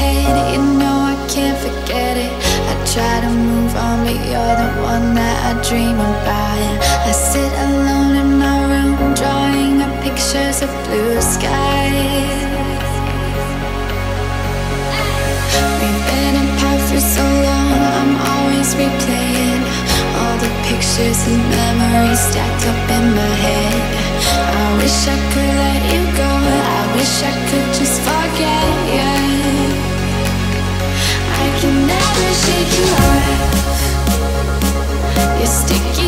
head. You know I can't forget it. I try to move on, but you're the one that I dream about. I sit alone in my room, drawing up pictures of blue skies. We've been apart for so long, I'm always replaying all the pictures and memories stacked up in my head. I wish I could let you go, I wish I could just forget you. I can never shake you off. You're sticky